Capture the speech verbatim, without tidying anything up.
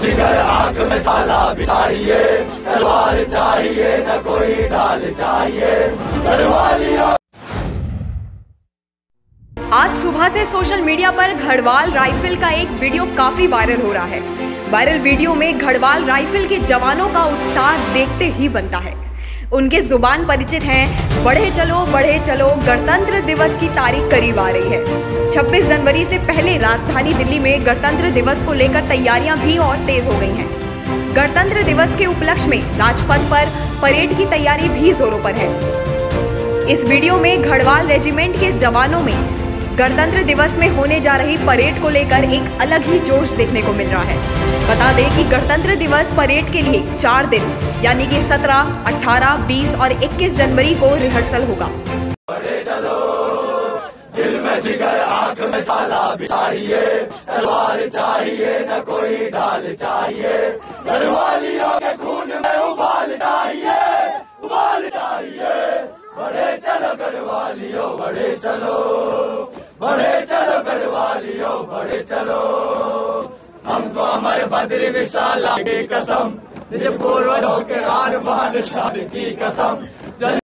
जिगर आंख में ताला बिछाइए, तलवार चाहिए न कोई ढाल चाहिए, गढ़वालियों। आज सुबह से सोशल मीडिया पर घड़वाल राइफल का एक वीडियो काफी वायरल हो रहा है। वायरल वीडियो में घड़वाल राइफल के जवानों का उत्साह देखते ही बनता है। उनके जुबान परिचित हैं, बढ़े चलो बढ़े चलो। गणतंत्र दिवस की तारीख करीब आ रही है। छब्बीस जनवरी से पहले राजधानी दिल्ली में गणतंत्र दिवस को लेकर तैयारियां भी और तेज हो गई हैं। गणतंत्र दिवस के उपलक्ष्य में राजपथ पर परेड की तैयारी भी जोरों पर है। इस वीडियो में घड़वाल रेजिमेंट के जवानों में गणतंत्र दिवस में होने जा रही परेड को लेकर एक अलग ही जोश देखने को मिल रहा है। बता दें कि गणतंत्र दिवस परेड के लिए चार दिन यानी कि सत्रह, अठारह, बीस और इक्कीस जनवरी को रिहर्सल होगा। बढ़े चलो, दिल में जिगर आंख में ताला बिछाइए, तलवार चाहिए न कोई ढाल चाहिए, गढ़वालियों के खून में उबाल चाहिए, उबाल चाहिए। बढ़े चलो गढ़वालियों, बढ़े चलो, बढ़े चलो गढ़वालियों, बढ़े चलो। हमको अमर बद्री विशाला की कसम, निज पूर्वजों के आन बान शान की कसम।